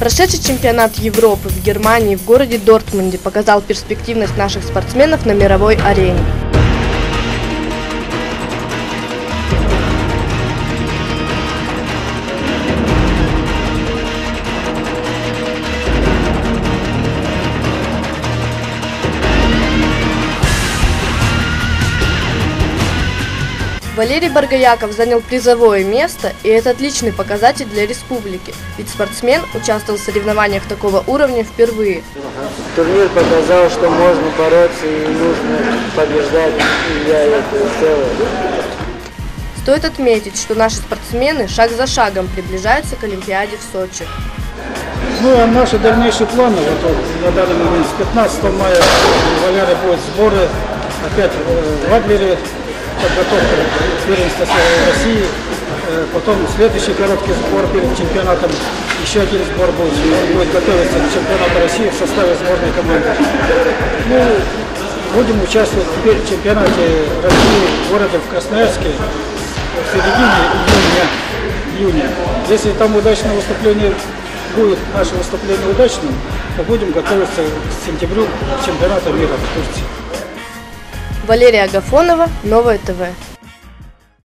Прошедший чемпионат Европы в Германии в городе Дортмунде показал перспективность наших спортсменов на мировой арене. Валерий Баргаяков занял призовое место, и это отличный показатель для республики, ведь спортсмен участвовал в соревнованиях такого уровня впервые. Турнир показал, что можно бороться и нужно побеждать, и я это сделал. Стоит отметить, что наши спортсмены шаг за шагом приближаются к Олимпиаде в Сочи. Ну а наши дальнейшие планы, вот на данный момент с 15 мая Валерий будет сборы опять в Адлере. Подготовка первенства России, потом следующий короткий сбор перед чемпионатом, еще один сбор будет, он будет готовиться к чемпионату России в составе сборной команды. Ну, будем участвовать теперь в чемпионате России в городе в Красноярске в середине июня. Если там удачное выступление будет, наше выступление удачным, то будем готовиться к сентябрю чемпионата мира в Турции. Валерия Агафонова, Новое ТВ.